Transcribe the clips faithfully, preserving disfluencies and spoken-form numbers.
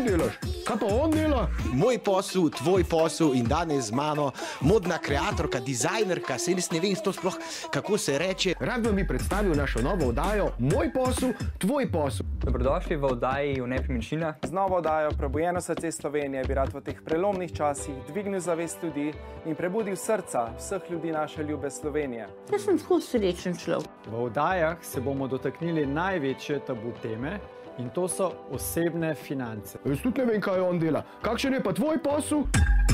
delaš? Kaj pa on dela? Moj posel, tvoj posel in danes z mano modna kreatorka, dizajnerka, saj res ne vem to sploh, kako se reče. Rad vam bi predstavil našo novo oddajo Moj posel, tvoj posel. Dobrodošli v oddaji o nepremičninah. Z novo oddajo Prebujeno srce Slovenije bi rad v teh prelomnih časih dvignil zavest ljudi in prebudil srca vseh ljudi naše ljube Slovenije. Jaz sem tako srečen človek. V oddajah se bomo dotaknili največje tabu teme in to so osebne finance. Jaz tudi ne vem, kaj on dela. Kakšen je pa tvoj posel?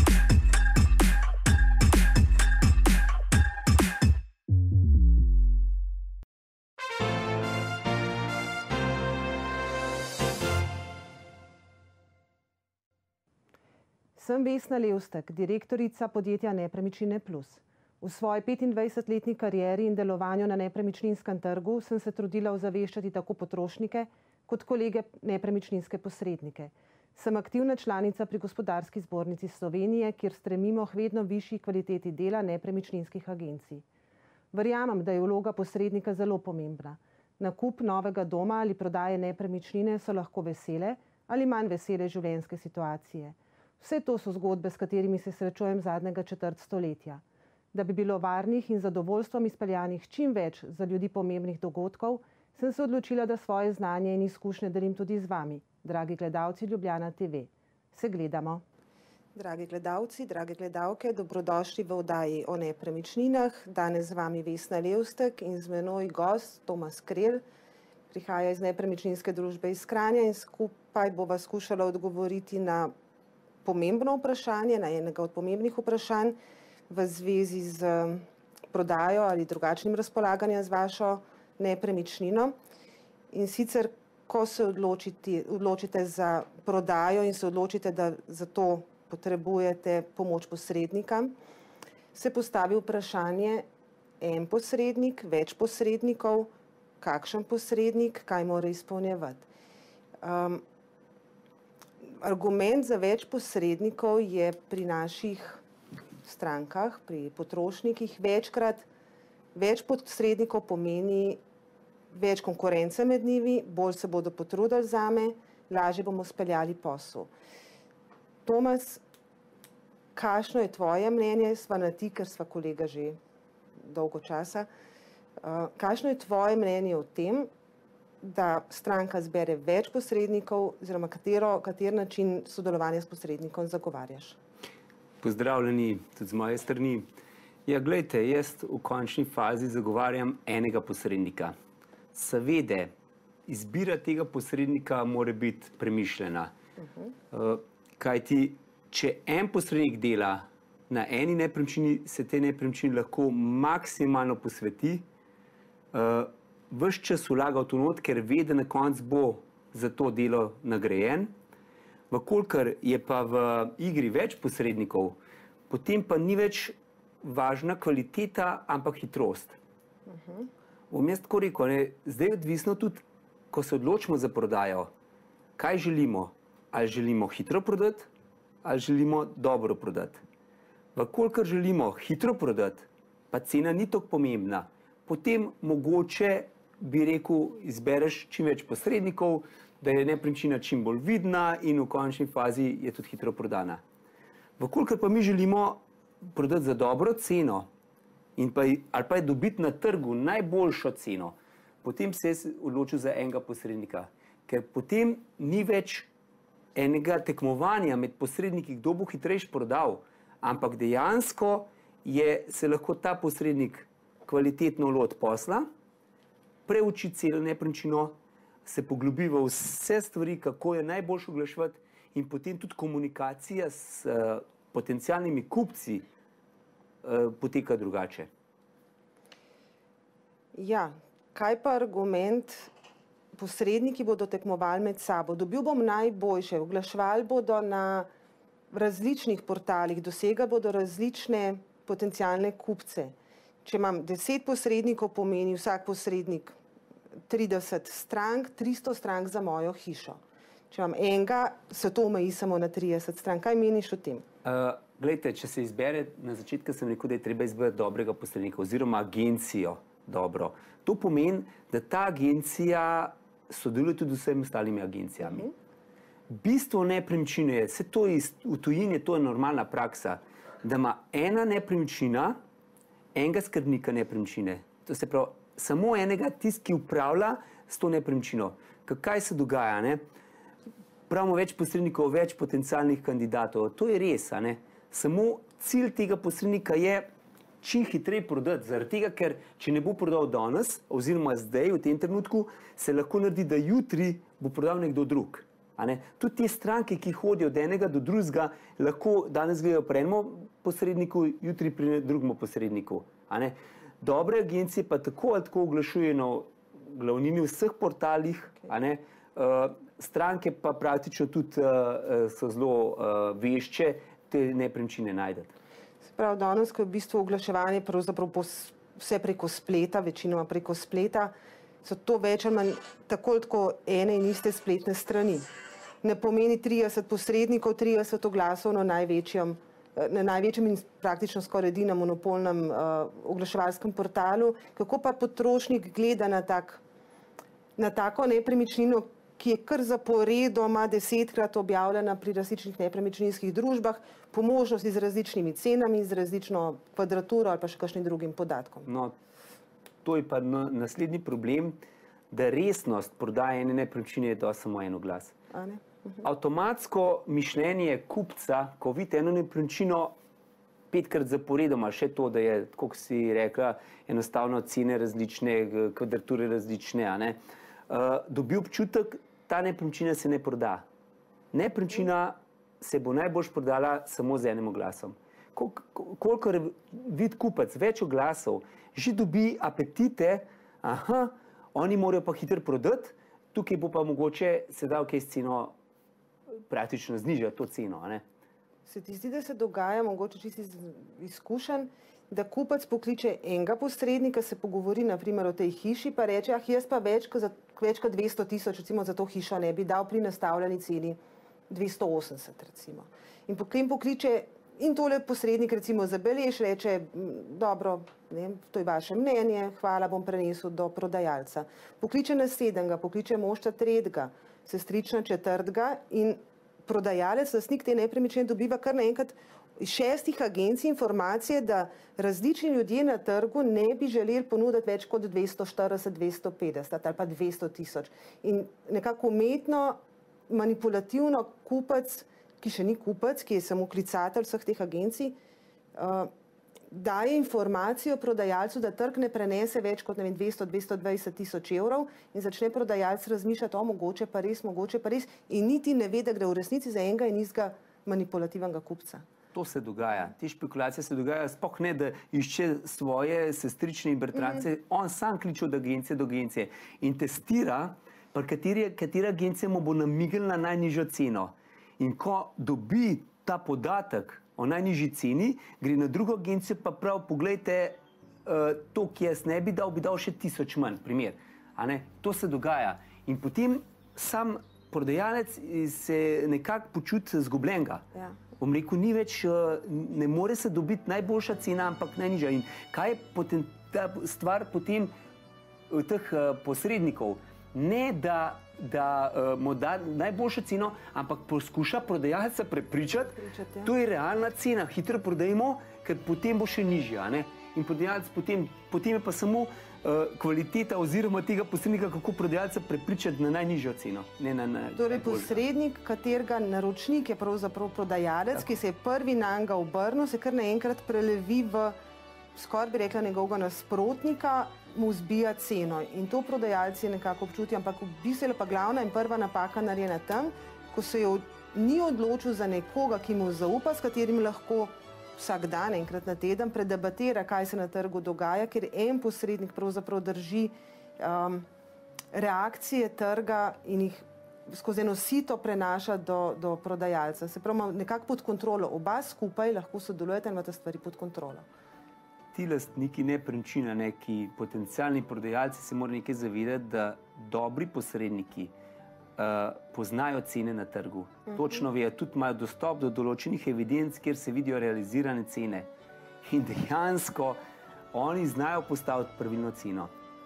Sem Vesna Levstek, direktorica podjetja Nepremičnine plus. V svoji petindvajsetletni karieri in delovanju na nepremičninskem trgu sem se trudila ozaveščati tako potrošnike kot kolege nepremičninske posrednike. Sem aktivna članica pri Gospodarski zbornici Slovenije, kjer stremimo k vedno višji kvaliteti dela nepremičninskih agencij. Verjamem, da je vloga posrednika zelo pomembna. Nakup novega doma ali prodaje nepremičnine so lahko vesele ali manj vesele življenjske situacije. Vse to so zgodbe, s katerimi se srečujem zadnjega četrt stoletja. Da bi bilo varnih in zadovoljstvom izpeljanih čim več za ljudi pomembnih dogodkov, sem se odločila, da svoje znanje in izkušnje delim tudi z vami, dragi gledalci Ljubljana T V. Se gledamo. Dragi gledalci, drage gledalke, dobrodošli v oddaji o nepremičninah. Danes z vami Vesna Levstek in z menoj gost Tomas Krelj. Prihaja iz nepremičninske družbe iz Kranja in skupaj bova skušala odgovoriti na pomembno vprašanje, na enega od pomembnih vprašanj v zvezi z prodajo ali drugačnim razpolaganjem z vašo nepremičnino. In sicer, ko se odločite, odločite za prodajo in se odločite, da za to potrebujete pomoč posrednika, se postavi vprašanje, en posrednik, več posrednikov, kakšen posrednik, kaj mora izpolnjevati. Um, Argument za več posrednikov je pri naših strankah, pri potrošnikih večkrat, več posrednikov pomeni več konkurence med njimi, bolj se bodo potrudili zame, lažje bomo speljali posel. Tomas, kakšno je tvoje mnenje, sva na ti, ker sva kolega že dolgo časa, kakšno je tvoje mnenje o tem, da stranka zbere več posrednikov, oziroma katero, kater način sodelovanja s posrednikom zagovarjaš? Pozdravljeni tudi z moje strani. Ja, glejte, jaz v končni fazi zagovarjam enega posrednika. Seveda, izbira tega posrednika mora biti premišljena. Uh-huh. Kajti, če en posrednik dela na eni nepremičnini, se te nepremičnini lahko maksimalno posveti, uh, ves čas vlaga v to not, ker ve, da na koncu bo za to delo nagrajen. Vkolikor je pa v igri več posrednikov, potem pa ni več važna kvaliteta, ampak hitrost. Uh-huh. Bom jaz tako rekel, ne, zdaj je odvisno tudi, ko se odločimo za prodajo, kaj želimo. Ali želimo hitro prodati, ali želimo dobro prodati. Vkolikor želimo hitro prodati, pa cena ni tako pomembna, potem mogoče bi rekel, izbereš čim več posrednikov, da je nepremičnina čim bolj vidna in v končni fazi je tudi hitro prodana. Vkolikor pa mi želimo prodati za dobro ceno in pa, ali pa je dobiti na trgu najboljšo ceno, potem se je odločil za enega posrednika, ker potem ni več enega tekmovanja med posredniki, kdo bo hitrejš prodal, ampak dejansko je, se lahko ta posrednik kvalitetno loti posla, preuči celo nepremičnino, se poglobi v vse stvari, kako je najboljše oglaševati in potem tudi komunikacija s uh, potencialnimi kupci uh, poteka drugače. Ja, kaj pa argument, posredniki bodo tekmovali med sabo, dobil bom najboljše, oglaševali bodo na različnih portalih, dosega bodo različne potencialne kupce. Če imam deset posrednikov, pomeni vsak posrednik trideset strank, tristo strank za mojo hišo. Če imam enega, se to omeji samo na trideset strank. Kaj meniš o tem? Uh, glejte, če se izbere, na začetku sem rekel, da je treba izbrati dobrega posrednika oziroma agencijo dobro. To pomeni, da ta agencija sodeluje tudi z vsemi ostalimi agencijami. Uh-huh. bistvo nepremičnine je, se to iz, v tujini je to normalna praksa, da ima ena nepremičnina, enega skrbnika nepremičnine. To se pravi, samo enega tist, ki upravlja s to nepremičnino. Kaj se dogaja, ne? Pravimo več posrednikov, več potencialnih kandidatov. To je res, a ne? Samo cilj tega posrednika je čim hitreje prodati, zaradi tega, ker če ne bo prodal danes, oziroma zdaj, v tem trenutku, se lahko naredi, da jutri bo prodal nekdo drug. A ne? Tudi te stranke, ki hodijo od enega do drugega, lahko danes gledajo pri enem posredniku, jutri pri drugem posredniku. A ne? Dobre agencije pa tako ali tako oglašujejo na glavnini vseh portalih, a ne? Uh, stranke pa praktično tudi uh, so zelo uh, vešče te nepremičnine najdete. Se pravi, danes, ko je v bistvu oglaševanje pravzaprav vse preko spleta, večinoma preko spleta, so to več ali manj tako ali tako ene in iste spletne strani. Ne pomeni trideset posrednikov, trideset oglasov na največjem, na največjem in praktično skoraj edinem monopolnem uh, oglaševalskem portalu. Kako pa potrošnik gleda na, tak, na tako nepremičnino, ki je kar zaporedoma desetkrat objavljena pri različnih nepremičninskih družbah, po možnosti z različnimi cenami, z različno kvadraturo ali pa še kakšnim drugim podatkom. No, to je pa naslednji problem, da resnost prodaje ene nepremičnine je da samo en oglas. A ne? Uh-huh. Avtomatsko mišljenje kupca, ko vidi eno nepremičnino petkrat zaporedoma, še to, da je, kot si rekla, enostavno cene različne, kvadrature različne, a ne, uh, dobi občutek, ta nepremičnina se ne proda. Nepremičnina se bo najbolj prodala samo z enim oglasom. Kolikor vidi kupec več oglasov, že dobi apetite, aha, oni morajo pa hitro prodati, tukaj bo pa mogoče se dal kaj s ceno praktično znižati to ceno, a ne? Se ti zdi, da se dogaja, mogoče čisto izkušen, da kupec pokliče enega posrednika, se pogovori naprimer o tej hiši, pa reče, ah, jaz pa več kot, več kot dvesto tisoč recimo za to hišo ne bi dal pri nastavljeni ceni dvesto osemdeset recimo. In potem pokliče in tole posrednik recimo zabelež, reče, dobro, ne, to je vaše mnenje, hvala, bom prenesel do prodajalca. Pokliče naslednjega, pokliče mošta tretjega, sestrična četrtega in prodajalec, lastnik te nepremičnine dobiva kar naenkrat iz šestih agencij informacije, da različni ljudje na trgu ne bi želeli ponuditi več kot dvesto štirideset, dvesto petdeset ali pa dvesto tisoč. In nekako umetno, manipulativno kupec, ki še ni kupec, ki je samo klicatelj vseh teh agencij, uh, daje informacijo prodajalcu, da trg ne prenese več kot ne vem, dvesto do dvesto dvajset tisoč evrov in začne prodajalec razmišljati, o mogoče pa res, mogoče pa res in niti ne ve, da gre v resnici za enega in istega manipulativnega kupca. To se dogaja, te špekulacije se dogajajo, sploh ne, da išče svoje sestrične in bratrance, mm-hmm. on sam kliče od agencije do agencije in testira, pa kateri, katera agencija mu bo namignila najnižjo ceno. In ko dobi ta podatek o najnižji ceni, gre na drugo agencijo, pa prav, poglejte, uh, to, ki jaz ne bi dal, bi dal še tisoč manj, primer. A ne? To se dogaja. In potem sam prodajalec se nekako počuti zgubljenega. Ja. Bom rekel, ni več, ne more se dobiti najboljša cena, ampak najnižja. In kaj je potem, ta stvar potem teh posrednikov? Ne, da, da uh, mu da najboljšo ceno, ampak poskuša prodajalca prepričati, Pričat, ja. To je realna cena, hitro prodajmo, ker potem bo še nižja. Ne? In prodajalec potem, potem je pa samo uh, kvaliteta oziroma tega posrednika, kako prodajalca prepričati na najnižjo ceno. Ne na, na, torej posrednik, katerega naročnik je pravzaprav prodajalec, Tako. ki se je prvi nanj ga obrnil, se kar naenkrat prelevi v, skoraj bi rekla, njegovega nasprotnika, mu zbija ceno. In to prodajalci nekako občutijo, ampak v bistvu je pa glavna in prva napaka narejena tam, ko se jo ni odločil za nekoga, ki mu zaupa, s katerim lahko vsak dan, enkrat na teden, predebatira, kaj se na trgu dogaja, ker en posrednik pravzaprav drži um, reakcije trga in jih skozi eno sito prenaša do, do prodajalca. Se pravi, nekako pod kontrolo. Oba skupaj lahko sodelujete in imate stvari pod kontrolo. Ti lastniki nepremičnin, neki potencialni prodajalci se morajo nekaj zavedati, da dobri posredniki uh, poznajo cene na trgu. Uh-huh. Točno vejo, tudi imajo dostop do določenih evidenc, kjer se vidijo realizirane cene. In dejansko oni znajo postaviti pravilno ceno.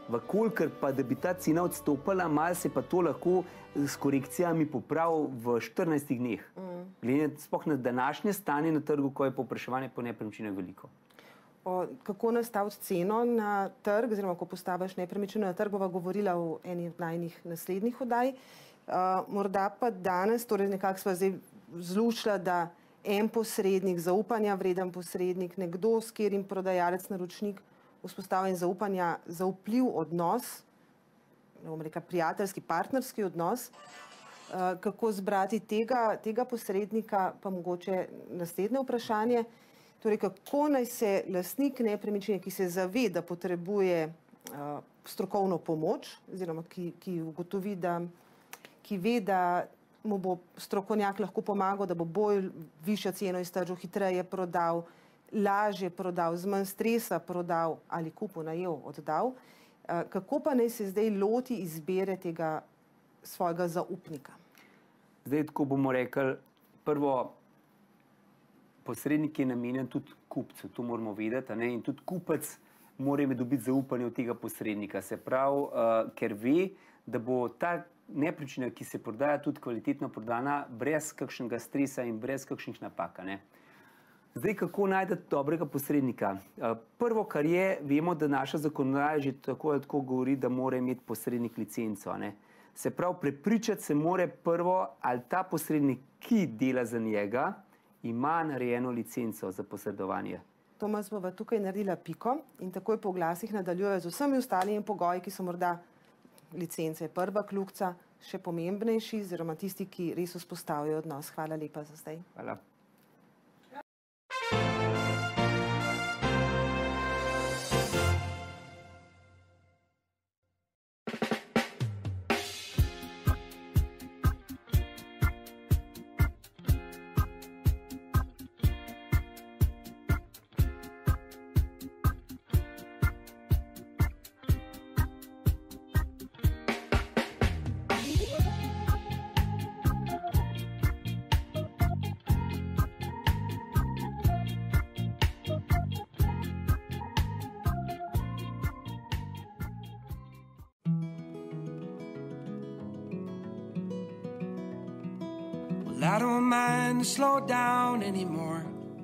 Vkolikor pa, da bi ta cena odstopala, malo se pa to lahko s korekcijami popravi v štirinajstih dneh. Mm. Glede sploh na današnje stanje na trgu, ko je povpraševanje po nepremičninah veliko. O, kako nastaviti ceno na trg, oziroma ko postaviš nepremičnino na trg, bova govorila v eni od najnih naslednjih oddaj. Uh, morda pa danes, torej nekako sva zdaj zlučila, da en posrednik, zaupanja vreden posrednik, nekdo, s katerim prodajalec, naročnik vzpostavljen zaupanja, zaupljiv odnos, ne bom rekla prijateljski, partnerski odnos, uh, kako zbrati tega, tega posrednika, pa mogoče naslednje vprašanje, torej kako naj se lastnik nepremičnine, ki se zave, da potrebuje uh, strokovno pomoč, oziroma ki, ki ugotovi, da, ki ve, da mu bo strokovnjak lahko pomagal, da bo bolj višjo ceno iztržil, hitreje prodal, lažje prodal, z manj stresa prodal ali kupil, najel, oddal. Kako pa naj se zdaj loti izbire tega svojega zaupnika? Zdaj, tako bomo rekli, prvo, posrednik je namenjen tudi kupcu, to moramo vedeti, ne? In tudi kupec mora dobiti zaupanje od tega posrednika, se pravi, uh, ker ve, da bo ta nepremičnina, ki se prodaja, tudi kvalitetno prodana, brez kakšnega stresa in brez kakšnih napak. Ne? Zdaj, kako najti dobrega posrednika? Prvo, kar je, vemo, da naša zakonodaja že tako ali tako govori, da mora imeti posrednik licenco. Ne? Se pravi, prepričati se mora prvo, ali ta posrednik, ki dela za njega, ima narejeno licenco za posredovanje. Tomas, bova tukaj naredila piko in takoj po oglasih nadaljuje z vsemi ostalimi pogoji, ki so morda licence prva kljukica, še pomembnejši, oziroma tisti, ki res vzpostavijo odnos. Hvala lepa za zdaj. Hvala. I don't mind to slow down anymore.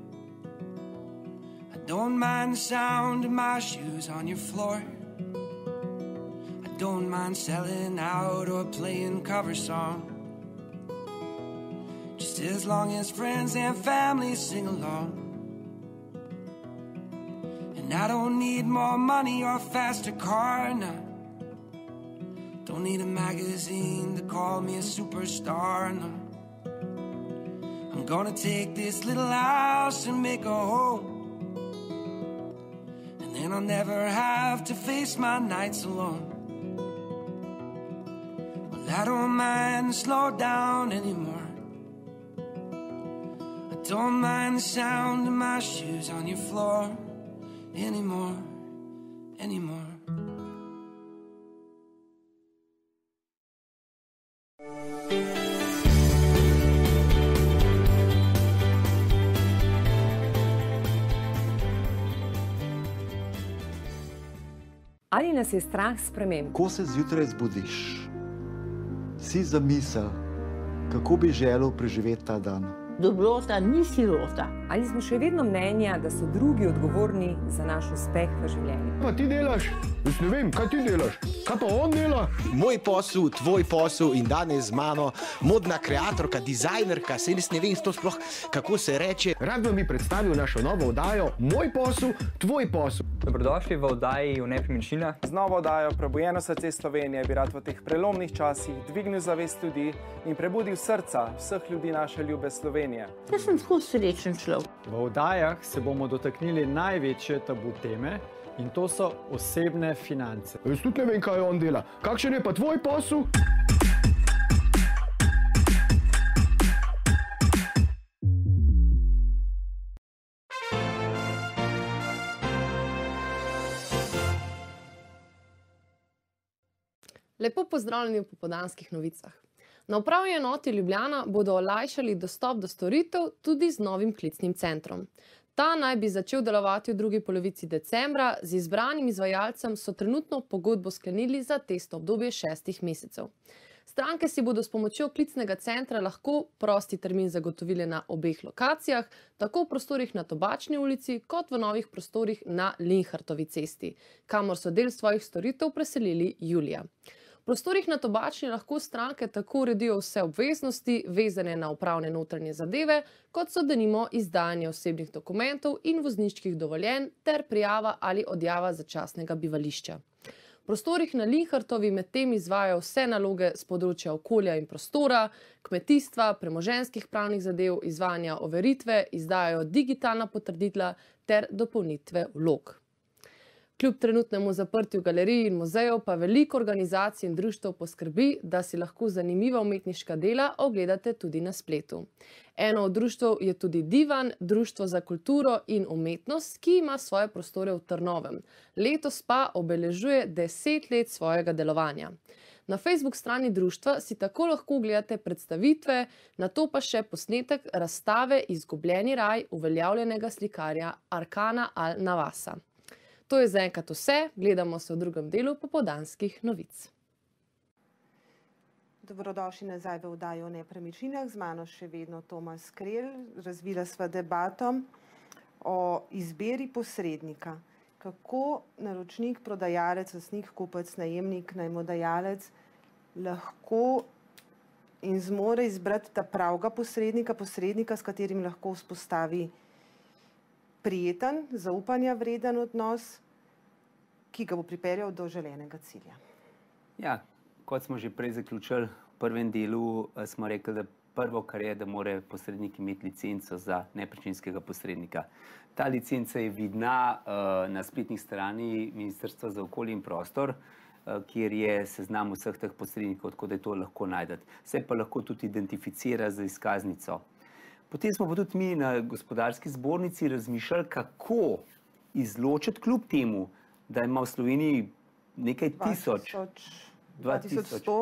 I don't mind the sound of my shoes on your floor. I don't mind selling out or playing cover song, just as long as friends and family sing along. And I don't need more money or a faster car, no. Don't need a magazine to call me a superstar, no. I'm gonna take this little house and make a home, and then I'll never have to face my nights alone. Well, I don't mind to slow down anymore. I don't mind the sound of my shoes on your floor anymore, anymore. Ali nas je strah sprememb? Ko se zjutraj zbudiš, si zamisel, kako bi želel preživeti ta dan. Dobrota ni sirota. Ali smo še vedno mnenja, da so drugi odgovorni za naš uspeh v življenju? Pa ti delaš? Jaz ne vem, kaj ti delaš? Kaj pa on dela? Moj posel, tvoj posel in danes z mano modna kreatorka, dizajnerka, se res ne vem to sploh, kako se reče. Rad vam bi predstavil našo novo oddajo Moj posel, tvoj posel. Dobrodošli v oddaji o nepremičninah. Z novo oddajo Prebujeno srce Slovenije bi rad v teh prelomnih časih dvignil zavest ljudi in prebudil srca vseh ljudi naše ljube Slovenije. Jaz sem tako srečen človek. V oddajah se bomo dotaknili največje tabu teme, in to so osebne finance. Jaz tudi ne vem, kaj on dela. Kakšen je pa tvoj posel? Lepo pozdravljeni v popoldanskih novicah. Na upravni enoti Ljubljana bodo olajšali dostop do storitev tudi z novim klicnim centrom. Ta naj bi začel delovati v drugi polovici decembra, z izbranim izvajalcem so trenutno pogodbo sklenili za testno obdobje šestih mesecev. Stranke si bodo s pomočjo klicnega centra lahko prosti termin zagotovile na obeh lokacijah, tako v prostorih na Tobačni ulici, kot v novih prostorih na Linhartovi cesti, kamor so del svojih storitev preselili julija. V prostorih na Tobačni lahko stranke tako uredijo vse obveznosti, vezane na upravne notranje zadeve, kot so denimo izdajanje osebnih dokumentov in vozniških dovoljenj ter prijava ali odjava začasnega bivališča. V prostorih na Linhartovi medtem izvajajo vse naloge z področja okolja in prostora, kmetijstva, premoženjskih pravnih zadev, izvajanja overitve, izdajajo digitalna potrditla ter dopolnitve vlog. Kljub trenutnemu zaprtju galerij in muzejev pa veliko organizacij in društev poskrbi, da si lahko zanimiva umetniška dela ogledate tudi na spletu. Eno od društev je tudi Divan, Društvo za kulturo in umetnost, ki ima svoje prostore v Trnovem. Letos pa obeležuje deset let svojega delovanja. Na Facebook strani društva si tako lahko ogledate predstavitve, nato pa še posnetek razstave Izgubljeni raj uveljavljenega slikarja Arkana Al-Navasa. To je zaenkrat vse, gledamo se v drugem delu popoldanskih novic. Dobrodošli nazaj v oddaji o nepremičninah, z mano še vedno Tomas Krelj. Razvila sva debato o izbiri posrednika. Kako naročnik, prodajalec, lastnik, kupec, najemnik, najmodajalec lahko in zmore izbrati ta pravega posrednika, posrednika, s katerim lahko vzpostavi prijeten, zaupanja vreden odnos, ki ga bo pripeljal do želenega cilja. Ja, kot smo že prej zaključili, v prvem delu smo rekli, da prvo, kar je, da mora posrednik imeti licenco za nepremičninskega posrednika. Ta licenca je vidna na spletni strani Ministrstva za okolje in prostor, kjer je seznam vseh teh posrednikov, tako da je to lahko najdete. Se pa lahko tudi identificira z izkaznico. Potem smo pa tudi mi na gospodarski zbornici razmišljali, kako izločiti kljub temu, da ima v Sloveniji nekaj tisoč, dva tisoč sto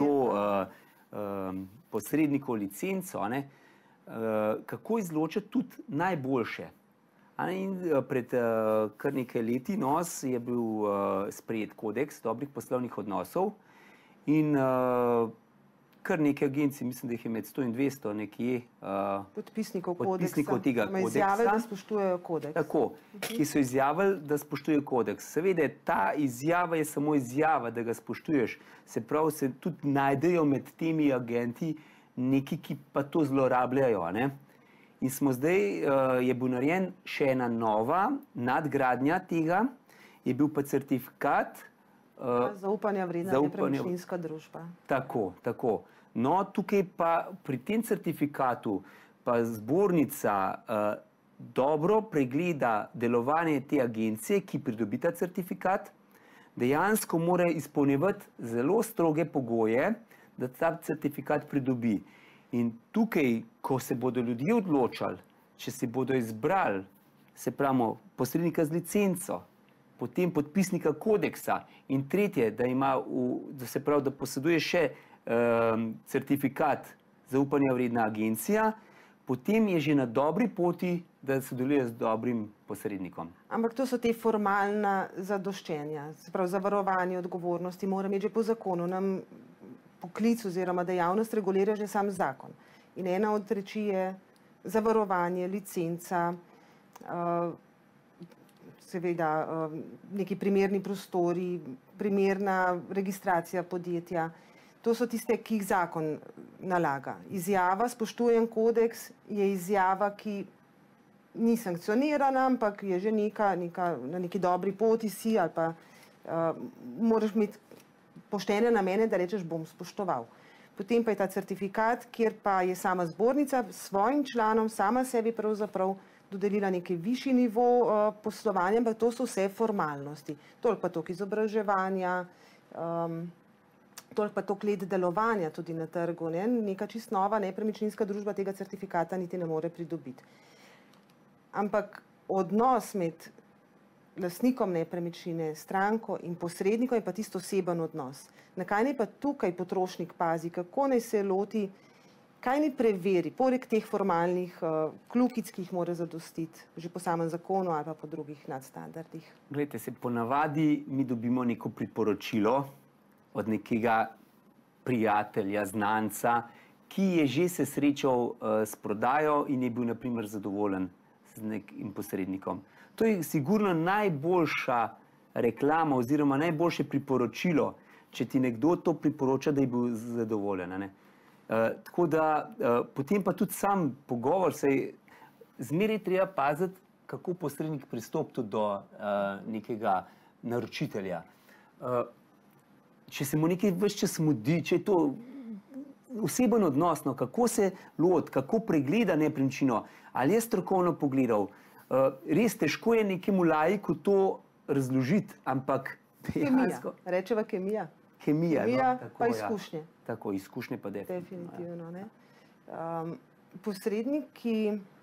posrednikov licenco, kako izločiti tudi najboljše. In pred kar nekaj leti nos je bil sprejet kodeks dobrih poslovnih odnosov in kar nekaj agencij, mislim, da jih je med sto in dvesto nekje podpisnikov tega kodeksa. Izjavili, da spoštujejo kodeks. Tako, ki so izjavili, da spoštujejo kodeks. Seveda, ta izjava je samo izjava, da ga spoštuješ. Se pravi, se tudi najdejo med temi agenti neki, ki pa to zlorabljajo. In smo zdaj, je bil narejen še ena nova nadgradnja tega, je bil pa certifikat zaupanja vredna nepremičninska družba. Tako, tako. No, tukaj pa pri tem certifikatu pa zbornica dobro pregleda delovanje te agencije, ki pridobi ta certifikat, dejansko mora izpolnjevati zelo stroge pogoje, da ta certifikat pridobi. In tukaj, ko se bodo ljudje odločali, če se bodo izbrali, se pravimo, posrednika z licenco, potem podpisnika kodeksa in tretje, da ima, da se pravi, da poseduje še certifikat zaupanja vredna agencija, potem je že na dobri poti, da sodeluje z dobrim posrednikom. Ampak to so te formalna zadoščenja, se pravi zavarovanje odgovornosti, mora imeti že po zakonu, nam poklic oziroma dejavnost regulira že sam zakon. In ena od reči je zavarovanje, licenca, seveda neki primerni prostori, primerna registracija podjetja. To so tiste, ki jih zakon nalaga. Izjava, spoštujem kodeks, je izjava, ki ni sankcionirana, ampak je že neka, neka, na neki dobri poti si ali pa uh, moraš imeti poštene namene, da rečeš, bom spoštoval. Potem pa je ta certifikat, kjer pa je sama zbornica svojim članom, sama sebi pravzaprav dodelila neki višji nivo uh, poslovanja, ampak to so vse formalnosti. Toliko pa toliko izobraževanja, um, toliko pa toliko let delovanja tudi na trgu. Ne? Neka čist nova nepremičninska družba tega certifikata niti ne more pridobiti. Ampak odnos med lastnikom nepremičnine, stranko in posrednikom je pa tisto oseben odnos. Na kaj naj pa tukaj potrošnik pazi, kako naj se loti, kaj ni preveri, poleg teh formalnih uh, kljukic, ki jih mora zadostiti, že po samem zakonu ali pa po drugih nadstandardih? Glejte, se ponavadi mi dobimo neko priporočilo od nekega prijatelja, znanca, ki je že se srečal uh, s prodajo in je bil na primer zadovoljen z nekim posrednikom. To je sigurno najboljša reklama oziroma najboljše priporočilo, če ti nekdo to priporoča, da je bil zadovoljen. Ne? Uh, tako da uh, potem pa tudi sam pogovor, se zmeraj treba paziti, kako posrednik pristopi do uh, nekega naročitelja. Uh, če se mu nekaj ves čas mudi, če je to oseben odnosno, kako se loti, kako pregleda nepremičnino, ali je strokovno pogledal. Uh, res težko je nekemu laiku to razložiti, ampak dejansko... Kemija, rečeva kemija. Kemija, kemija no, tako, pa ja. izkušnje. Tako, izkušnje pa definitivno. Definitivno, ne. Um, posrednik, ki,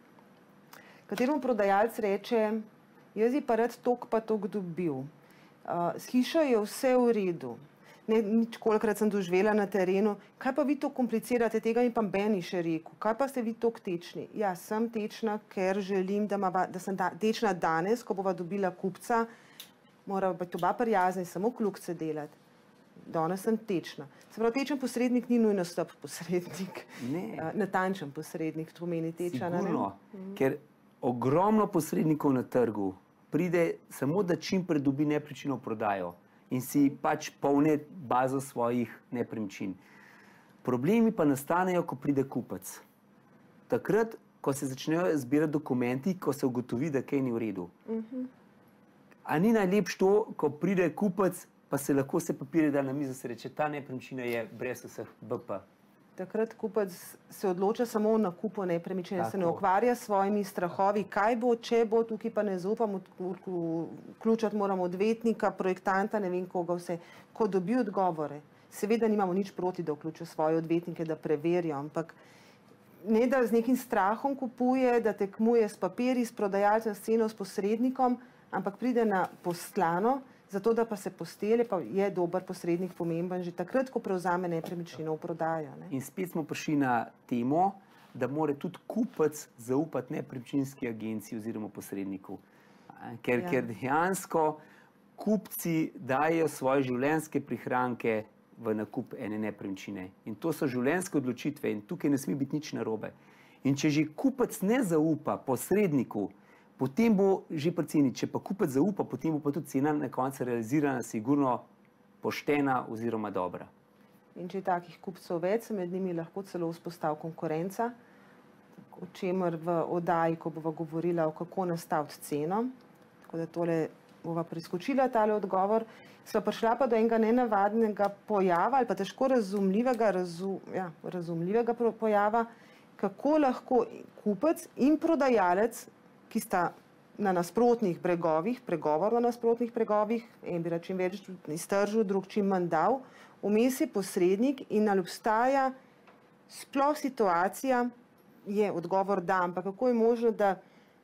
kateremu prodajalec reče, jaz bi pa rad tok pa tok dobil. Uh, s hišo je vse v redu. Ne, nič kolikrat sem doživela na terenu, kaj pa vi to komplicirate, tega mi pa Beni še rekel, kaj pa ste vi tok tečni? Ja, sem tečna, ker želim, da, ma, da sem da, tečna danes, ko bova dobila kupca, mora biti oba prijazni, samo kljukce delati. Danes sem tečna. Se pravi, tečen posrednik ni nujno stop posrednik. Ne. Uh, natančen posrednik, to pomeni teča. Sigurno, ne? Ker ogromno posrednikov na trgu pride samo, da čim prej dobi nepremičnino v prodajo in si pač polne bazo svojih nepremičnin. Problemi pa nastanejo, ko pride kupec. Takrat, ko se začnejo zbirati dokumenti, ko se ugotovi, da kaj ni v redu. Uh-huh. A ni najlepše to, ko pride kupec, pa se lahko vse papirje da na mizo, se reče, ta nepremičnina je brez vseh B P. Takrat kupec se odloča samo o nakupu nepremičnine, se ne ukvarja s svojimi strahovi, kaj bo, če bo, tukaj pa ne zaupam, vključati moramo odvetnika, projektanta, ne vem koga vse. Ko dobi odgovore, seveda nimamo nič proti, da vključijo svoje odvetnike, da preverijo, ampak ne da z nekim strahom kupuje, da tekmuje s papirji, s prodajalcem, s ceno, s posrednikom, ampak pride na poslano, zato da pa se postele, pa je dober posrednik pomemben že takrat, ko prevzame nepremičnino v prodajo. Ne? In spet smo prišli na temo, da mora tudi kupec zaupati nepremičninski agenciji oziroma posredniku. Ker, ja. ker dejansko kupci dajo svoje življenjske prihranke v nakup ene nepremičnine. In to so življenjske odločitve in tukaj ne sme biti nič narobe. In če že kupec ne zaupa posredniku, potem bo že pri ceni. Če pa kupec zaupa, potem bo pa tudi cena na koncu realizirana sigurno poštena oziroma dobra. In če je takih kupcev več, se med njimi lahko celo vzpostavi konkurenca, o čemer v oddaji, ko bova govorila o kako nastaviti ceno. Tako da tole bova preskočila tale odgovor. Sva prišla pa do enega nenavadnega pojava ali pa težko razumljivega, razu, ja, razumljivega pojava, kako lahko kupec in prodajalec, ki sta na nasprotnih bregovih, pregovor na nasprotnih bregovih, en bi rad čim več iztržil, drug čim manj dal, vmes je posrednik in ali obstaja sploh situacija, je odgovor da, ampak kako je možno, da,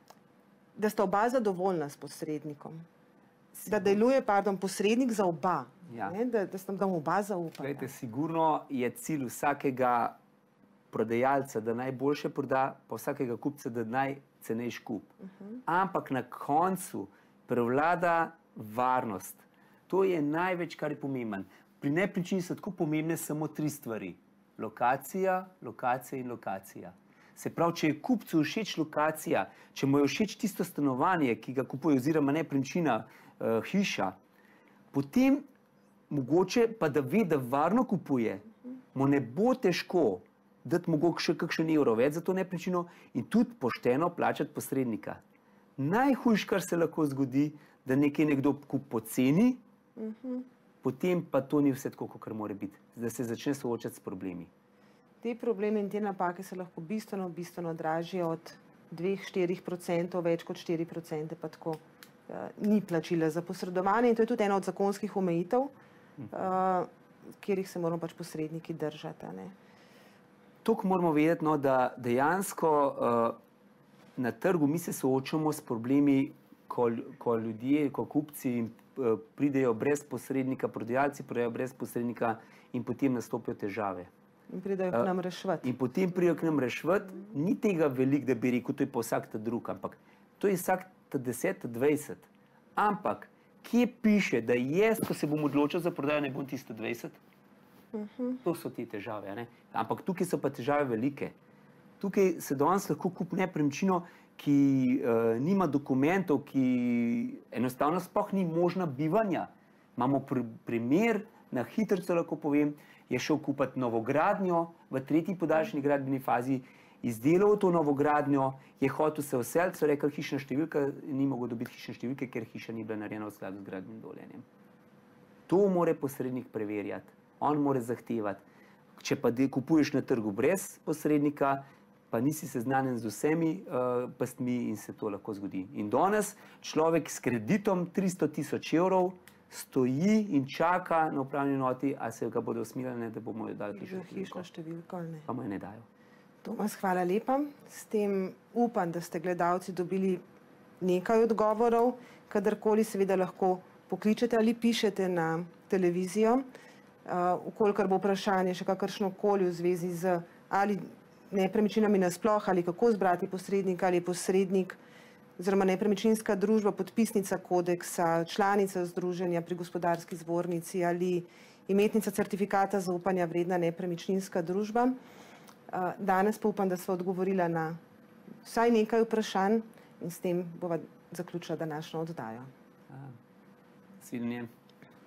da sta oba zadovoljna s posrednikom? Da deluje, pardon, posrednik za oba, ja. ne, da, da sta ga oba zaupala. Glejte, sigurno je cilj vsakega prodajalca, da najboljše proda, pa vsakega kupca, da najcenejši kup. Uh-huh. Ampak na koncu prevlada varnost. To je največ, kar je pomemben. Pri nepremičnini so tako pomembne samo tri stvari. Lokacija, lokacija in lokacija. Se pravi, če je kupcu všeč lokacija, če mu je všeč tisto stanovanje, ki ga kupuje, oziroma nepremičnina, uh, hiša, potem mogoče pa da ve, da varno kupuje, mu ne bo težko dati mogoče še kakšen evro več za to nepremičnino in tudi pošteno plačati posrednika. Najhujš, kar se lahko zgodi, da nekaj nekdo kup poceni, uh-huh. potem pa to ni vse tako, kot mora biti, da se začne soočati s problemi. Te probleme in te napake se lahko bistveno, bistveno dražje od dve do štirih procentov, več kot štiri procente pa tako uh, ni plačila za posredovanje in to je tudi ena od zakonskih omejitev, uh, kjerih se moramo pač posredniki držati. Ne? Tukaj moramo vedeti, no, da dejansko uh, na trgu mi se soočamo s problemi, ko, ko ljudje, ko kupci uh, pridejo brez posrednika, prodajalci pridejo brez posrednika in potem nastopijo težave. In pridejo k nam reševati. In potem pridejo k nam reševati, ni tega veliko, da bi rekel, to je pa vsak ta drug, ampak to je vsak ta deset, dvajset. Ampak, kje piše, da jaz, ko se bom odločil za prodajo, ne bom tisto dvajset? To so te težave, ne? Ampak tukaj so pa težave velike. Tukaj se danes lahko kupi nepremičnino, ki uh, nima dokumentov, ki enostavno sploh ni možna bivanja. Imamo pr primer, na hitrico lahko povem, je šel kupiti novogradnjo v tretji podaljšani gradbeni fazi, izdelal to novogradnjo, je hotel se vseliti, so rekli hišna številka, ni mogel dobiti hišne številke, ker hiša ni bila narejena v skladu z gradbenim dovoljenjem. To mora posrednik preverjati, on mora zahtevati. Če pa kupuješ na trgu brez posrednika, pa nisi seznanjen z vsemi uh, pastmi in se to lahko zgodi. In danes človek s kreditom tristo tisoč evrov stoji in čaka na upravni enoti, a se ga bodo usmiljali, da bomo jo dali hišno številko. Pa mu je ne dajo. Tomas, hvala lepa. S tem upam, da ste gledalci dobili nekaj odgovorov, kadarkoli seveda lahko pokličete ali pišete na televizijo. Uh, ukolikor bo vprašanje še kakršno koli v zvezi z ali nepremičninami nasploh, ali kako zbrati posrednika, ali posrednik oziroma nepremičninska družba, podpisnica kodeksa, članica združenja pri gospodarski zbornici ali imetnica certifikata zaupanja vredna nepremičninska družba. Danes pa upam, da sva odgovorila na vsaj nekaj vprašanj in s tem bova zaključila današnjo oddajo. Svidenje.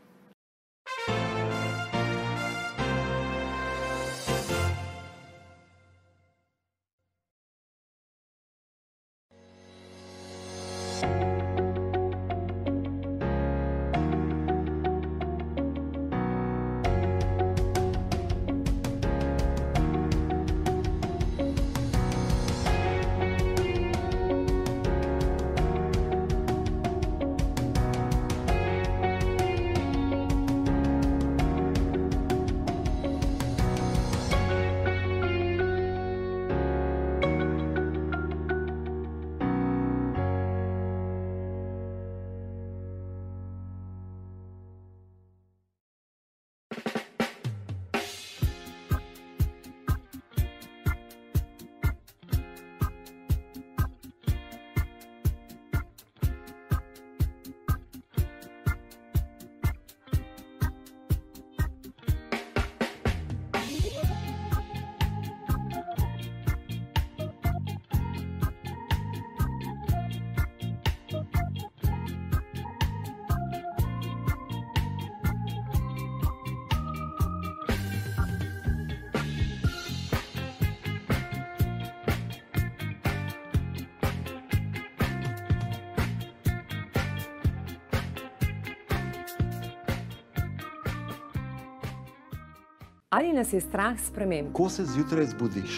Ali nas je strah sprememb? Ko se zjutraj zbudiš,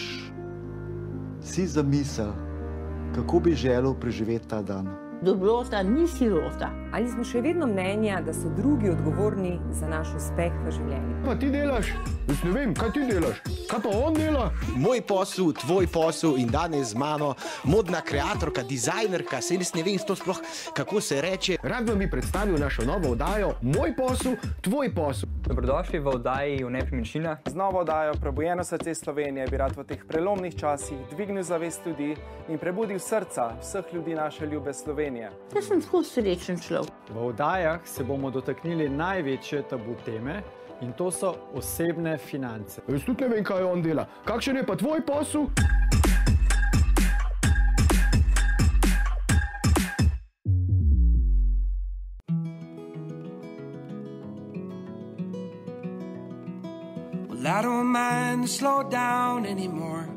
si zamisel, kako bi želel preživeti ta dan. Dobrota ni sirota. Ali smo še vedno mnenja, da so drugi odgovorni za naš uspeh v življenju? Pa ti delaš? Jaz ne vem, kaj ti delaš? Kaj pa on dela? Moj posel, tvoj posel in danes z mano modna kreatorka, dizajnerka, se jaz ne vem to sploh, kako se reče. Rad vam bi predstavil našo novo oddajo Moj posel, tvoj posel. Dobrodošli v oddaji v nepremičninah. Z novo oddajo Prebujeno srce Slovenije bi rad v teh prelomnih časih dvignil zavest ljudi in prebudil srca vseh ljudi naše ljube Slovenije. Jaz sem tako srečen človek. V oddajah se bomo dotaknili največje tabu teme in to so osebne finance. Jaz tudi ne vem, kaj on dela. Kakšen je pa tvoj posel? Well, I don't mind to slow down anymore.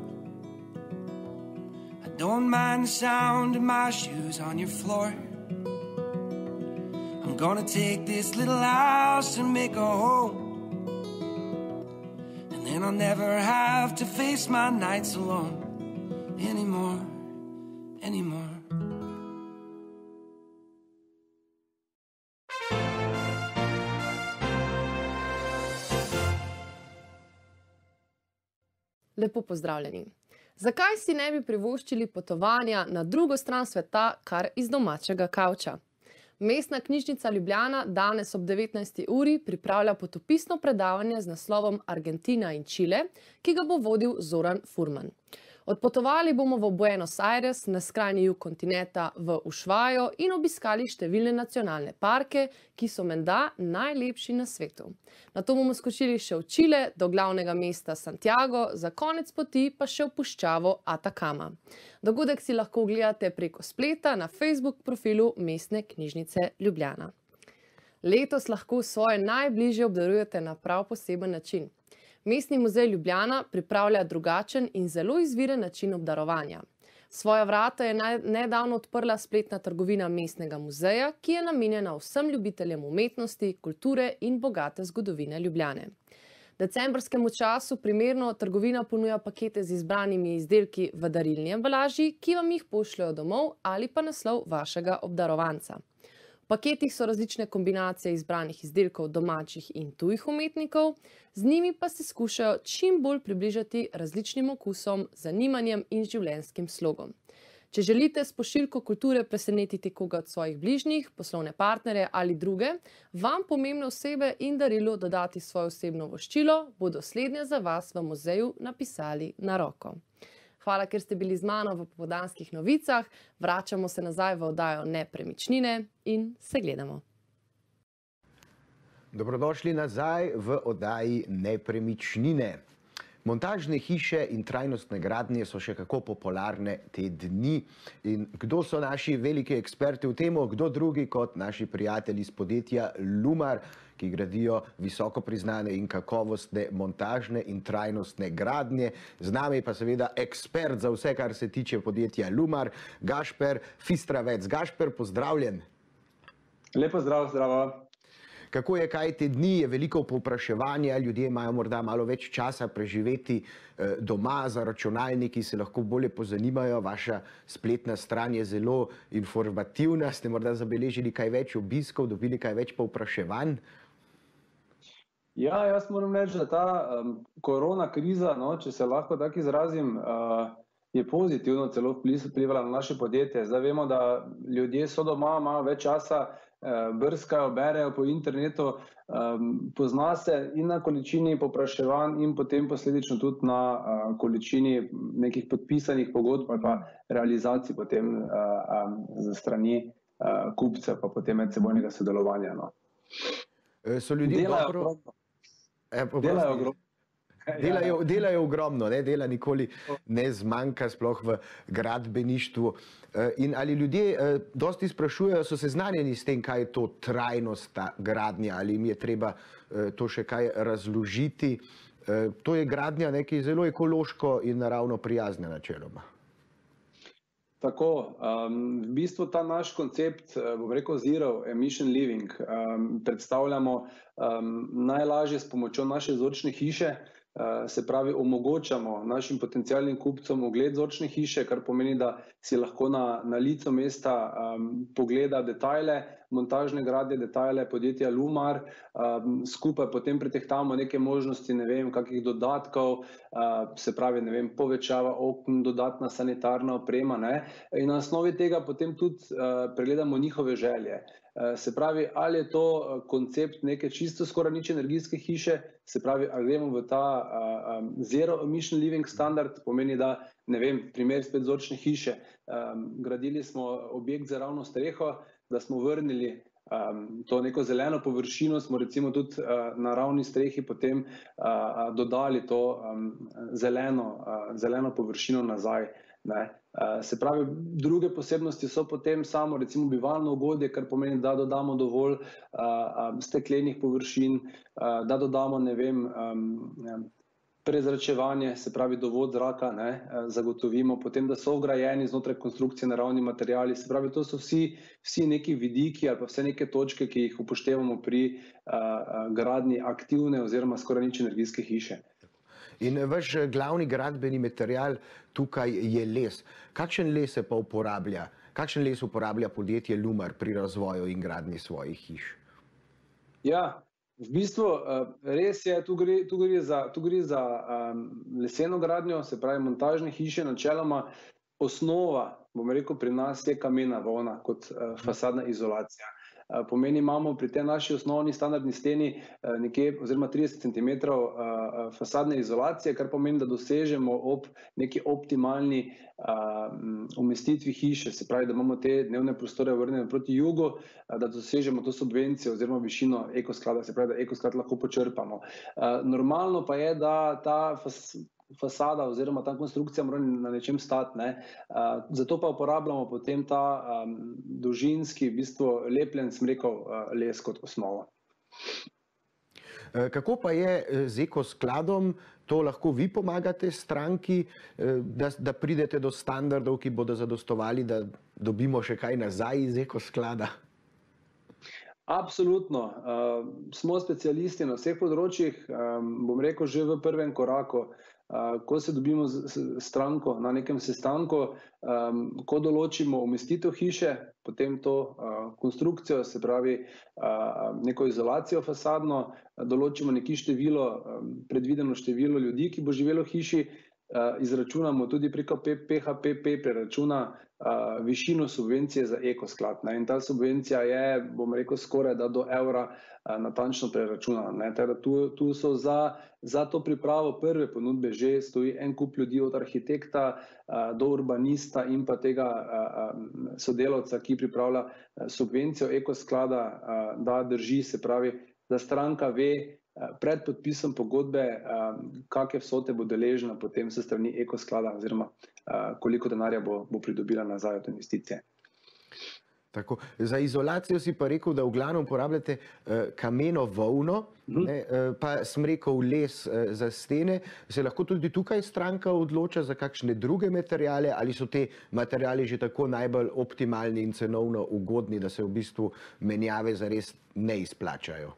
I don't mind the sound of my shoes on your floor. I'm gonna take this little house and make a home. And then I'll never have to face my nights alone anymore, anymore. Lepo pozdravljeni. Zakaj si ne bi privoščili potovanja na drugo stran sveta kar iz domačega kavča? Mestna knjižnica Ljubljana danes ob devetnajsti uri pripravlja potopisno predavanje z naslovom Argentina in Čile, ki ga bo vodil Zoran Furman. Odpotovali bomo v Buenos Aires, na skrajni jug kontinenta v Ushuaio in obiskali številne nacionalne parke, ki so menda najlepši na svetu. Nato bomo skočili še v Čile, do glavnega mesta Santiago, za konec poti pa še v puščavo Atacama. Dogodek si lahko ogledate preko spleta na Facebook profilu Mestne knjižnice Ljubljana. Letos lahko svoje najbližje obdarujete na prav poseben način. Mestni muzej Ljubljana pripravlja drugačen in zelo izviren način obdarovanja. Svoja vrata je nedavno odprla spletna trgovina Mestnega muzeja, ki je namenjena vsem ljubiteljem umetnosti, kulture in bogate zgodovine Ljubljane. Decembrskemu času primerno trgovina ponuja pakete z izbranimi izdelki v darilni embalaži, ki vam jih pošljajo domov ali pa naslov vašega obdarovanca. V paketih so različne kombinacije izbranih izdelkov domačih in tujih umetnikov, z njimi pa se skušajo čim bolj približati različnim okusom, zanimanjem in življenjskim slogom. Če želite s pošiljko kulture presenetiti koga od svojih bližnjih, poslovne partnerje ali druge, vam pomembne osebe in darilo dodati svojo osebno voščilo, bodo slednje za vas v muzeju napisali na roko. Hvala, ker ste bili z mano v popoldanskih novicah. Vračamo se nazaj v oddajo Nepremičnine in se gledamo. Dobrodošli nazaj v oddaji Nepremičnine. Montažne hiše in trajnostne gradnje so še kako popularne te dni. In kdo so naši veliki eksperti v tem, kdo drugi kot naši prijatelji iz podjetja Lumar, ki gradijo visoko priznane in kakovostne montažne in trajnostne gradnje. Z nami pa seveda ekspert za vse, kar se tiče podjetja Lumar, Gašper Fistravec. Gašper, pozdravljen. Lepo zdrav, zdravo. Kako je kaj te dni, je veliko povpraševanja, ljudje imajo morda malo več časa preživeti doma za računalniki, se lahko bolje pozanimajo, vaša spletna stran je zelo informativna, ste morda zabeležili kaj več obiskov, dobili kaj več povpraševanj? Ja, jaz moram reči, da ta um, korona kriza, no, če se lahko tako izrazim, uh, je pozitivno celo vplivala na naše podjetje. Zdaj vemo, da ljudje so doma, imajo več časa, uh, brskajo, berejo po internetu, um, pozna se in na količini povpraševanj in potem posledično tudi na uh, količini nekih podpisanih pogodb ali pa realizacij potem uh, um, za strani uh, kupcev, pa potem medsebojnega sodelovanja. No. So ljudje dobro... E, delajo ogromno. Delajo, delajo ogromno, ne? Dela nikoli ne zmanjka, sploh v gradbeništvu. In ali ljudje dosti sprašujejo, so seznanjeni s tem, kaj je to trajnostna gradnja, ali jim je treba to še kaj razložiti. To je gradnja nekaj zelo ekološko in naravno prijazne načeloma. Tako, um, v bistvu ta naš koncept, bom rekel, Zero Emission Living, um, predstavljamo um, najlažje s pomočjo naše vzorčne hiše, uh, se pravi, omogočamo našim potencialnim kupcem ogled vzorčne hiše, kar pomeni, da si lahko na, na licu mesta um, pogleda detajle, montažne gradnje, detajle podjetja Lumar, um, skupaj potem pretehtamo neke možnosti, ne vem, kakih dodatkov, uh, se pravi, ne vem, povečava okn, dodatna sanitarna oprema, ne, in na osnovi tega potem tudi uh, pregledamo njihove želje. Uh, se pravi, ali je to uh, koncept neke čisto skoraj nič energijske hiše, se pravi, ali gremo v ta uh, um, Zero Emission Living standard, pomeni, da, ne vem, primer spet vzorčne hiše, um, gradili smo objekt za ravno streho, da smo vrnili um, to neko zeleno površino, smo recimo tudi uh, na ravni strehi potem uh, dodali to um, zeleno, uh, zeleno površino nazaj. Ne. Uh, se pravi, druge posebnosti so potem samo recimo bivalno ugodje, kar pomeni, da dodamo dovolj uh, um, steklenih površin, uh, da dodamo, ne vem, um, prezračevanje, se pravi dovod zraka, ne, zagotovimo, potem, da so vgrajeni znotraj konstrukcije naravni materiali, se pravi, to so vsi, vsi neki vidiki ali pa vse neke točke, ki jih upoštevamo pri uh, gradnji aktivne oziroma skoraj nič energijske hiše. In vaš glavni gradbeni material tukaj je les. Kakšen les se pa uporablja? Kakšen les uporablja podjetje Lumar pri razvoju in gradnji svojih hiš? Ja, v bistvu res je, tu gre, tu gre za, tu gre za um, leseno gradnjo, se pravi montažne hiše, načeloma osnova, bom rekel, pri nas je kamena volna kot uh, fasadna izolacija. Pomeni, imamo pri tej naši osnovni standardni steni nekje oziroma trideset centimetrov fasadne izolacije, kar pomeni, da dosežemo ob neki optimalni umestitvi hiše, se pravi, da imamo te dnevne prostore vrnjene proti jugu, da dosežemo to subvencijo oziroma višino ekosklada, se pravi, da ekosklad lahko počrpamo. Normalno pa je, da ta fasada oziroma ta konstrukcija mora na nečem stati, ne? Zato pa uporabljamo potem ta um, dolžinski, v bistvu lepljen smrekov uh, les kot osnovo. Kako pa je z ekoskladom? To lahko vi pomagate stranki, da, da pridete do standardov, ki bodo zadostovali, da dobimo še kaj nazaj iz ekosklada? Absolutno. Uh, smo specialisti na vseh področjih, um, bom rekel, že v prvem koraku. Uh, ko se dobimo z stranko na nekem sestanku, um, ko določimo umestitev hiše, potem to uh, konstrukcijo, se pravi uh, neko izolacijo fasadno, določimo neki število, um, predvideno število ljudi, ki bo živelo v hiši, uh, izračunamo tudi preko P H P P preračuna uh, višino subvencije za ekosklad. Ne? In ta subvencija je, bom rekel, skoraj da do evra uh, natančno preračunana. Tu, tu so za, za to pripravo prve ponudbe že stoji en kup ljudi, od arhitekta uh, do urbanista in pa tega uh, sodelavca, ki pripravlja uh, subvencijo ekosklada, uh, da drži, se pravi, da stranka ve uh, pred podpisom pogodbe, uh, kakšne vsote bo deležna potem se strani ekosklada oziroma uh, koliko denarja bo, bo pridobila nazaj od investicije. Tako. Za izolacijo si pa rekel, da v glavnem uporabljate uh, kameno volno, mm. ne, uh, pa smrekov les uh, za stene. Se lahko tudi tukaj stranka odloča za kakšne druge materijale, ali so te materijali že tako najbolj optimalni in cenovno ugodni, da se v bistvu menjave zares ne izplačajo?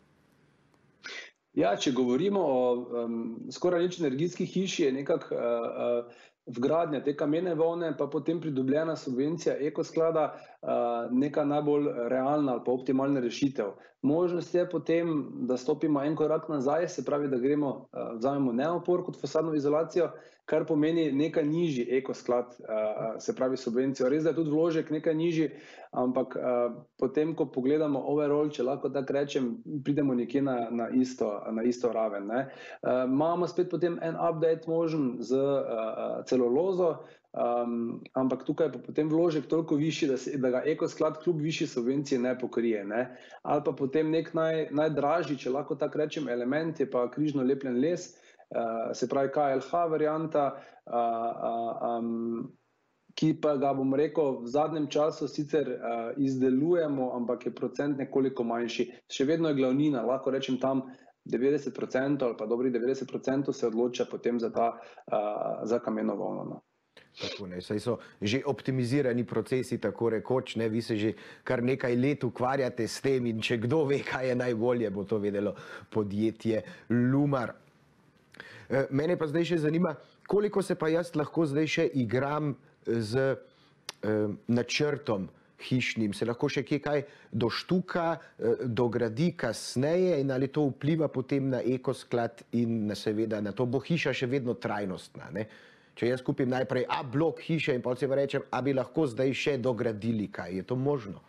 Ja, če govorimo o um, skoraj nič energijski hiši, je nekako uh, uh, vgradnja te kamene volne, pa potem pridobljena subvencija ekosklada uh, neka najbolj realna ali pa optimalna rešitev. Možnost je potem, da stopimo en korak nazaj, se pravi, da gremo, uh, vzamemo neopor kot fasadno izolacijo, kar pomeni nekaj nižji ekosklad, uh, se pravi subvencijo. Res, da je tudi vložek nekaj nižji, ampak uh, potem, ko pogledamo overall, če lahko tako rečem, pridemo nekje na, na, isto, na isto raven. Ne? Uh, imamo spet potem en update možen z uh, celulozo, um, ampak tukaj pa potem vložek toliko višji, da, se, da ga ekosklad kljub višji subvencije ne pokrije. Ne? Ali pa potem nek naj, najdražji, če lahko tako rečem, element je pa križno lepljen les, uh, se pravi K L H varianta, uh, uh, um, ki pa ga, bom rekel, v zadnjem času sicer uh, izdelujemo, ampak je procent nekoliko manjši. Še vedno je glavnina, lahko rečem tam devetdeset procentov ali pa dobrih devetdeset procentov se odloča potem za, ta, uh, za kameno volno. Tako ne, saj so že optimizirani procesi, tako rekoč, ne, vi se že kar nekaj let ukvarjate s tem in če kdo ve, kaj je najbolje, bo to vedelo podjetje Lumar. E, mene pa zdaj še zanima, koliko se pa jaz lahko zdaj še igram z eh, načrtom hišnim, se lahko še kje kaj doštuka, eh, dogradi kasneje in ali to vpliva potem na ekosklad in na seveda na to, bo hiša še vedno trajnostna, ne? Če jaz kupim najprej A blok hiše in potem si pa rečem, a bi lahko zdaj še dogradili kaj, je to možno?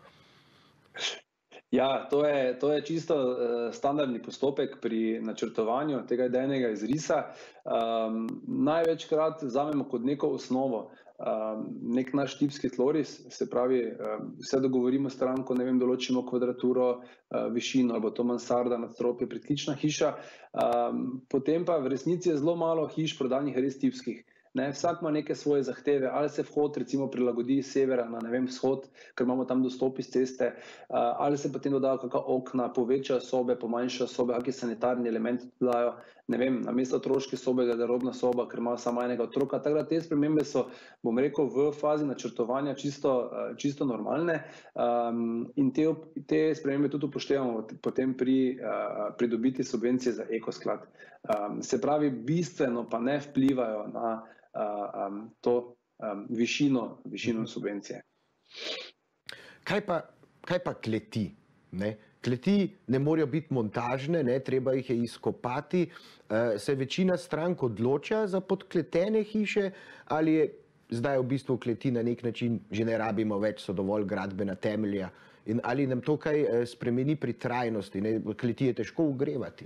Ja, to je, to je čisto uh, standardni postopek pri načrtovanju tega idejnega izrisa. Um, največkrat vzamemo kot neko osnovo um, nek naš tipski tloris, se pravi, um, vse dogovorimo stranko, ne vem, določimo kvadraturo, uh, višino, ali bo to mansarda, nadstropje, pritlična hiša. Um, potem pa v resnici je zelo malo hiš prodanih res tipskih. Ne, vsak ima neke svoje zahteve, ali se vhod recimo prilagodi iz severa na, ne vem, vzhod, ker imamo tam dostop iz ceste, ali se potem dodajo kakšna okna, povečajo sobe, pomanjšajo sobe, kakšni sanitarni elementi dodajo, ne vem, namesto otroške sobe garderobna soba, ker ima samo enega otroka. Tako da te spremembe so, bom rekel, v fazi načrtovanja čisto, čisto normalne um, in te, te spremembe tudi upoštevamo potem pri uh, pridobiti subvencije za ekosklad. Um, se pravi, bistveno pa ne vplivajo na Uh, um, to um, višino, višino subvencije. Kaj pa, kaj pa kleti? Ne? Kleti ne morajo biti montažne, ne? Treba jih je izkopati. Uh, se večina strank odloča za podkletene hiše ali je zdaj v bistvu kleti na nek način že ne rabimo več, so dovolj gradbena temelja In ali nam to kaj spremeni pri trajnosti, ne? Kleti je težko ogrevati.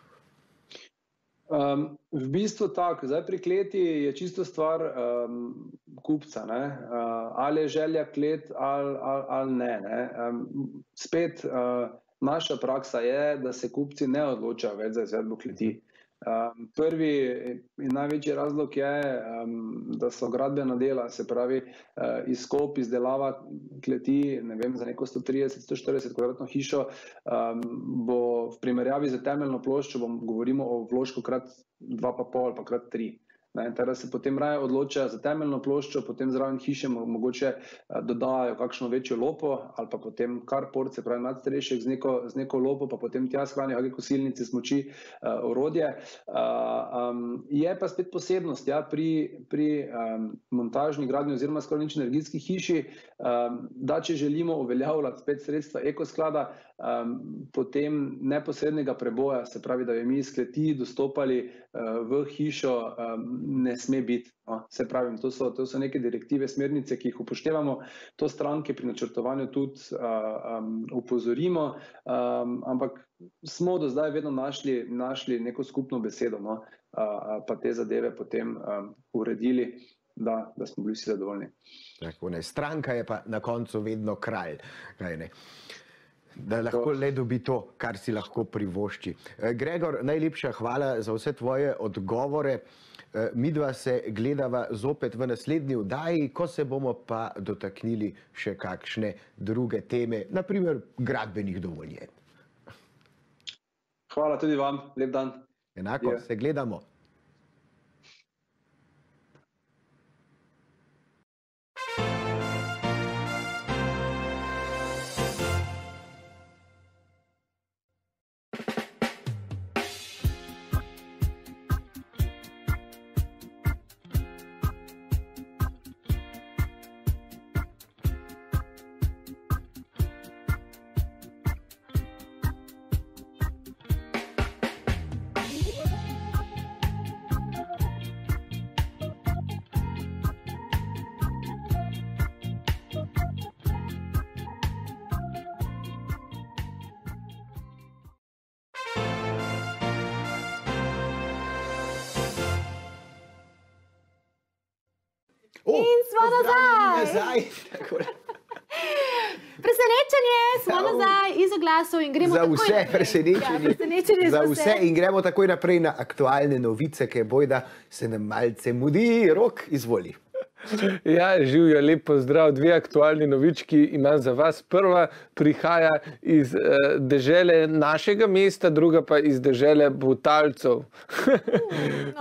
Um, v bistvu tako, zdaj pri kleti je čisto stvar um, kupca, ne? Uh, ali je želja klet ali, ali, ali ne. ne? Um, spet uh, naša praksa je, da se kupci ne odločajo več za izvedbo kleti. Um, prvi in največji razlog je, um, da so gradbena dela, se pravi uh, izkop, izdelava kleti, ne vem, za neko sto trideset do sto štirideset kvadratno hišo, um, bo v primerjavi z temeljno ploščo, bom govorimo o vložku krat dva pa pol pa krat tri. Teda se potem raje odločajo za temeljno ploščo, potem zraven hiše mogoče dodajajo kakšno večjo lopo ali pa potem carport, se pravi nadstrešek z neko, z neko lopo, pa potem tja shranijo kakšne kosilnice, smuči, uh, orodje. Uh, um, je pa spet posebnost ja, pri, pri um, montažni gradnji oziroma skoraj nič energijski hiši, um, da če želimo uveljavljati spet sredstva ekosklada, um, potem neposrednega preboja, se pravi, da bi mi iz kleti dostopali uh, v hišo, um, ne sme biti. No, se pravi, to so, to so neke direktive, smernice, ki jih upoštevamo, to stranke pri načrtovanju tudi uh, um, upozorimo, um, ampak smo do zdaj vedno našli, našli neko skupno besedo, no, uh, pa te zadeve potem um, uredili, da, da smo bili vsi zadovoljni. Tako ne, stranka je pa na koncu vedno kralj, kaj ne? Da lahko le dobi to, kar si lahko privošči. Gregor, najlepša hvala za vse tvoje odgovore. Midva se gledava zopet v naslednji oddaji, ko se bomo pa dotaknili še kakšne druge teme, na primer gradbenih dovoljenj. Hvala tudi vam, lep dan. Enako, se gledamo. In smo nazaj! Presenečenje, smo nazaj iz oglasov in gremo takoj naprej. Za vse presenečenje, za vse in gremo takoj naprej na aktualne novice, ki bojda se nam malce mudi. Rok, izvoli. Ja, živijo, lep pozdrav. Dve aktualni novički imam za vas. Prva prihaja iz uh, dežele našega mesta, druga pa iz dežele Butalcev.